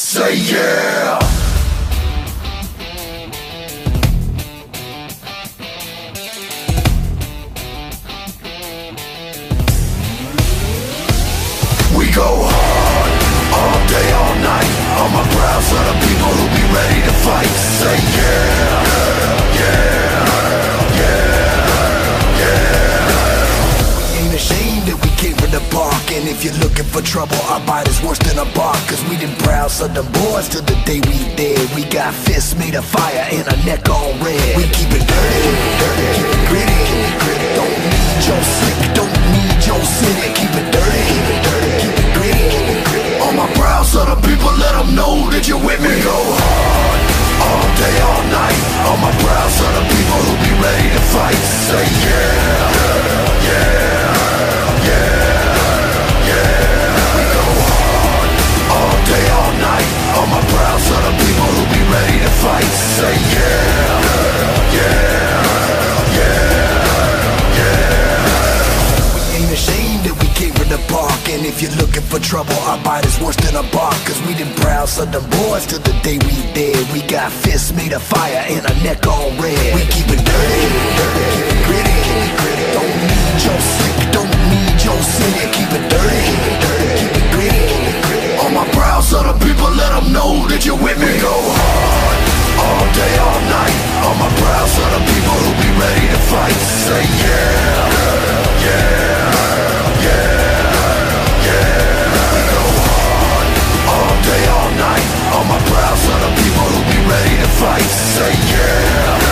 Say yeah. We go hard, all day, all night. On my proud son of people who be ready to fight. Say yeah, yeah, yeah, yeah. We ain't ashamed that we came from the park. And if you're looking for trouble, our bite is worse than a bark. Cause we done proud Southern boys till the day we dead. We got fists made of fire and a neck all red. We keep it dirty, keep it gritty. Don't need your slick, don't need your city. Keep it dirty, keep it gritty. All my proud Southern people, let them know that you're with me. We go hard, all day, all night. All my proud Southern people who be ready to fight. Say yeah, yeah, yeah. Day, all night, all my proud son of people who be ready to fight. Say yeah, yeah, yeah, yeah. We ain't ashamed that we came from the park. And if you're looking for trouble, our bite is worse than a bark. Cause we done proud Southern boys till the day we dead. We got fists made of fire and a neck all red. We keep it dirty, keep it gritty. Don't need your slick, don't need your city. Keep it dirty, keep it gritty. All my proud Southern people, let them know that you're with me. We go hard, all day, all night. All my proud Southern people who be ready to fight. Say yeah, yeah, yeah, yeah. We go hard, all day, all night. All my proud Southern people who be ready to fight. Say yeah,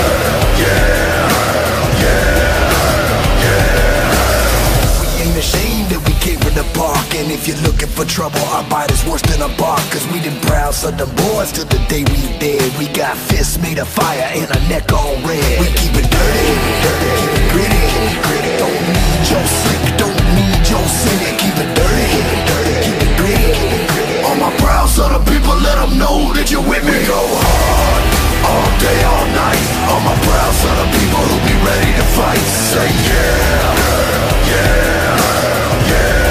yeah, yeah, yeah. We ain't ashamed that we came from the park. And if you're looking for trouble, our bite is worse than a bark. Cause we done proud Southern boys till the day we dead. We got fists made of fire and a neck all red. We keep it dirty, keep it gritty. Don't need your slick, don't need your city. Keep it dirty, keep it gritty. All my proud Southern people, let them know that you're with me. We go hard, all day, all night. All my proud Southern people who be ready to fight. Say yeah, yeah, yeah.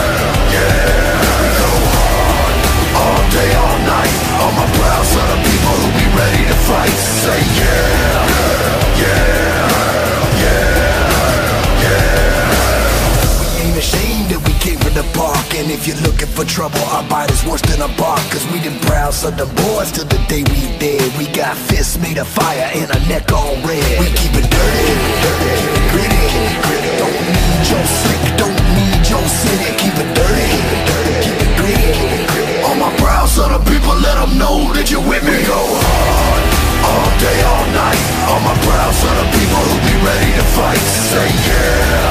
Day, all night, all my proud Southern people who be ready to fight. Say yeah, yeah, yeah, yeah. We ain't ashamed that we came from the park. And if you're looking for trouble, our bite is worse than a bark. Cause we done proud Southern boys till the day we dead. We got fists made of fire and a neck all red. We keep it dirty, keep it gritty. Don't need your slick, don't need your city. Keep it dirty, keep it gritty. All my proud Southern people, let them know that you're with me. We go hard, all day, all night. All my proud Southern people who be ready to fight. Say yeah.